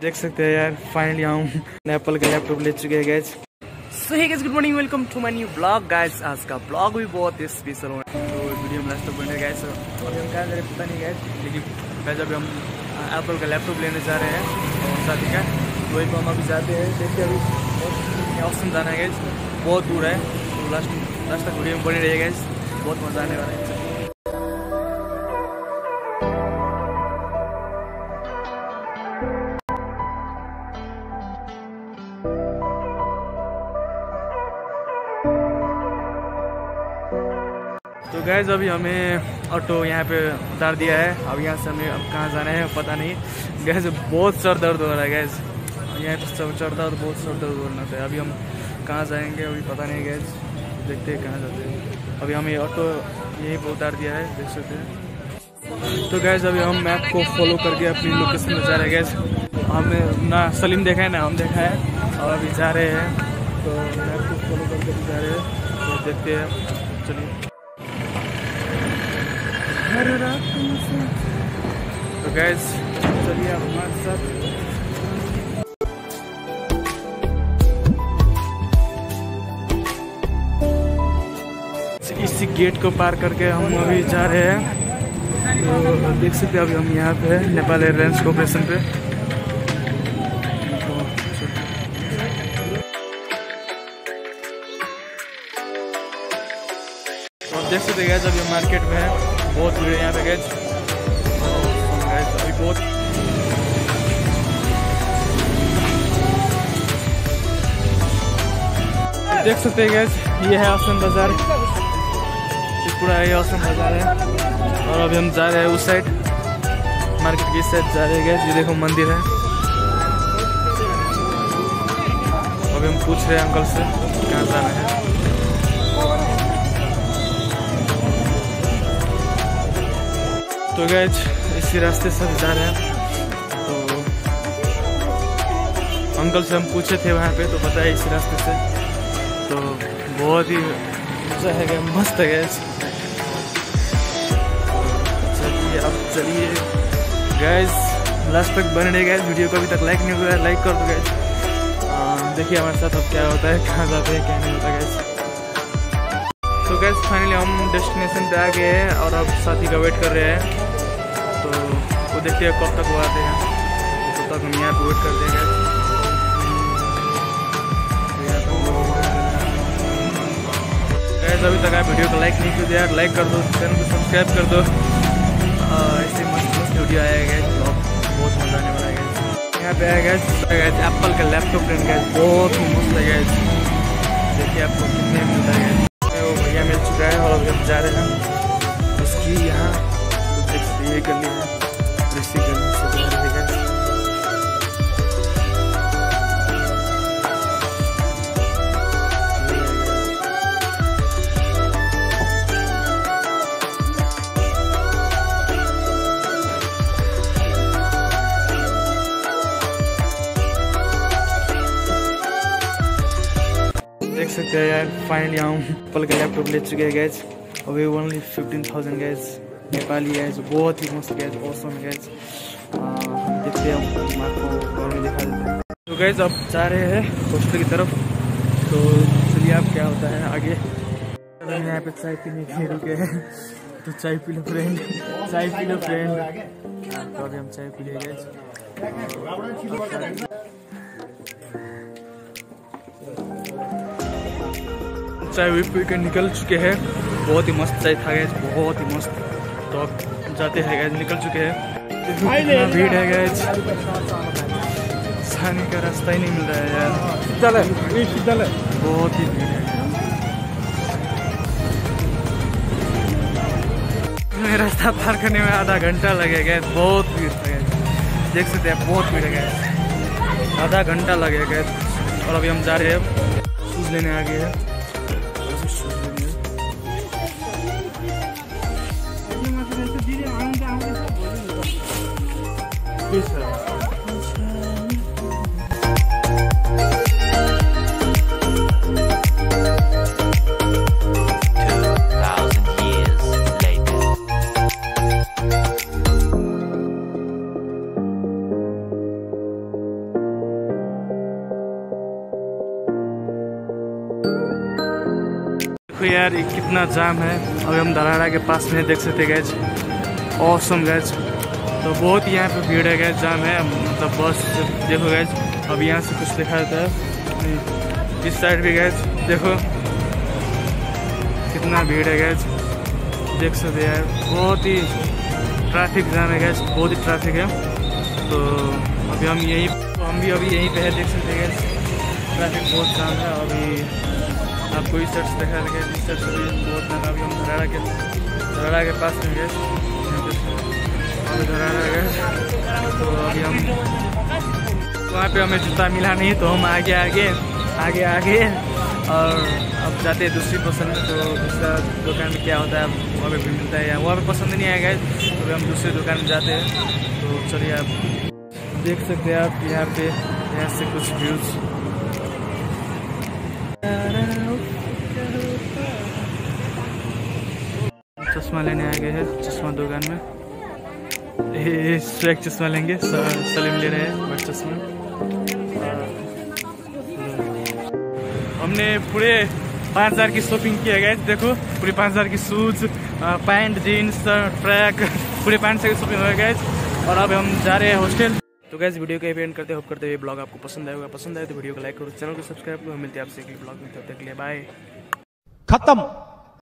देख सकते हैं यार, फाइनली हम एप्पल का लैपटॉप ले चुके हैं guys. So hey guys, good morning, welcome to my new blog guys. आज का ब्लॉग भी बहुत ही स्पेशल है, तो वीडियो में लास्ट तक बने गाइस। अभी हम क्या करें पता नहीं गाइस, लेकिन गाइस अभी हम एप्पल का लैपटॉप लेने जा रहे हैं और साथ ही क्या वही को हम अभी जाते हैं। देखते अभी ऑप्शन जाना है गाइस, बहुत दूर है, तो लास्ट तक वीडियो में बने रहिए गाइस, बहुत मजा आने वाला है। तो गैस अभी हमें ऑटो यहाँ पे उतार दिया है। अब यहाँ से हमें अब कहाँ जाना है पता नहीं गैस, बहुत सर दर्द हो रहा है गैस, यहाँ पे सब चढ़ता है तो बहुत सर दर्द होना था। अभी हम कहाँ जाएंगे अभी पता नहीं गैस, देखते हैं कहाँ जाते हैं। अभी हमें ऑटो यहीं पे उतार दिया है, देख सकते हैं। तो गैस अभी हम मैप को फॉलो करके अपनी लोकेशन में जा रहे हैं गैस। हमें ना सलीम देखा है ना हम देखा है, और अभी जा रहे हैं, तो मैप को फॉलो करके जा रहे हैं, तो देखते हैं। चलिए तो गैस चलिए आप हमारे साथ। इसी गेट को पार करके हम अभी जा रहे हैं। तो देख सकते हैं अभी हम यहाँ पे नेपाल एयरलाइंस कॉर्पोरेशन पे। तो देख सकते हैं अभी मार्केट में है, बहुत भीड़ है यहाँ पे गैस। अभी बहुत देख सकते हैं गैस, ये है आसन बाजार, पूरा ये आसन बाजार है। और अभी हम जा रहे हैं उस साइड, मार्केट की साइड जा रहे हैं गैस। ये देखो मंदिर है। अभी हम पूछ रहे हैं अंकल से कहाँ जाना है। तो गैस इसी रास्ते से जा रहे हैं। तो अंकल से हम पूछे थे वहाँ पे, तो पता है इसी रास्ते से। तो बहुत ही अच्छा है, मस्त है गैस। चलिए अब चलिए गैस, लास्ट तक बने रहे गैस। वीडियो को अभी तक लाइक नहीं हुआ है, लाइक कर दो गैस। देखिए हमारे साथ अब क्या होता है, कहाँ जाते हैं क्या नहीं होता गैस। तो गैस फाइनली हम डेस्टिनेशन पे आ गए हैं और अब साथी का वेट कर रहे हैं। तो वो देखते हैं कब तक वो आते हैं, तो तब तक हम यहाँ पे वेट करते हैं गैस। अभी तक आप वीडियो को लाइक नहीं किया यार, लाइक कर दो, चैनल को सब्सक्राइब कर दो। ऐसे मस्त मस्त वीडियो आया गया, बहुत मजा आने वाला है। यहाँ पे आया गया एप्पल का लैपटॉप लेने गया, बहुत ही मस्त है गया। देखिए आपको कितने मिलता है, वो भैया मिल चुका है और अभी जा रहे हैं उसकी यहाँ। तो देख सकते ये गली है, इसी गली से जा रहे हैं। देख सकते हैं यार, फाइनली हम एप्पल का लैपटॉप ले चुके हैं गैस। अभी ओनली 15,000 गैस नेपाली गैस, बहुत ही मस्त गैस, ऑसम गैस। हम देखते हैं, हम आपको और भी दिखा देते हैं। तो गैस अब जा रहे हैं हॉस्टल की तरफ, तो चलिए आप क्या होता है आगे। यहाँ पे चाय पीने के लिए रुके हैं, तो चाय पी लो फ्रेंड, चाय पी लो फ्रेंड। तो अभी हम चाय पी लिए गैस। चाय भी पी के निकल चुके हैं, बहुत ही मस्त चाय था गैस, बहुत ही मस्त। तो अब जाते हैं गैस, निकल चुके हैं। इतना भीड़ है गैस, जाने का रास्ता ही नहीं मिल रहा है यार, बहुत ही भीड़ है। मैं रास्ता पार करने में आधा घंटा लगेगा, बहुत भीड़ था गैस। देख सकते हैं बहुत भीड़ है गैस, आधा घंटा लगेगा गैस। और अभी हम जा रहे हैं, शूज लेने आ गए हैं। देखो यार ये कितना जाम है। अभी हम धराड़ा के पास में देख सकते गैज, ऑसम गैज। तो बहुत यहाँ पे भीड़ है गैज, जाम है मतलब बस देखो गैज। अब यहाँ से कुछ दिखा देता है, इस साइड भी गैज देखो कितना भीड़ है गैज, देख सकते यार। बहुत ही ट्रैफिक जाम है गैज, बहुत ही ट्रैफिक है। तो अभी हम भी अभी यहीं पे है, देख सकते हैं ट्रैफिक बहुत जाम है। अभी आपको इस साइड से दिखा लगे, इस साइड से भी बहुत जाम। अभी हम धराड़ा के पास में गए, अभी धराड़ा गए। तो अभी हम वहाँ पे हमें जूता मिला नहीं, तो हम आगे और अब जाते हैं दूसरी पसंद में। तो दूसरा दुकान में क्या होता है वहाँ पे भी मिलता है, या वहाँ पे पसंद नहीं आएगा तो अभी हम दूसरे दुकान में जाते हैं। तो चलिए आप देख सकते हैं आप यहाँ पे, यहाँ से कुछ व्यूज। चश्मा लेने आ गए हैं चश्मा दुकान में। स्वैग चश्मा लेंगे, सलीम ले रहे हैं बट चश्मा। हमने पूरे 5000 की शॉपिंग की है गैस, देखो पूरे 5000 की शूज, पैंट, जीन्स, ट्रैक, पूरे 500 की शॉपिंग हो गैस। और अब हम जा रहे हैं हॉस्टल। तो गैस वीडियो को एंड करते होप करते हुए ब्लॉग आपको पसंद आएगा, पसंद आए तो वीडियो को लाइक करो, चैनल को सब्सक्राइब करो। मिलते हैं आपसे अगले ब्लॉग में, तब तक के लिए बाय। खत्म।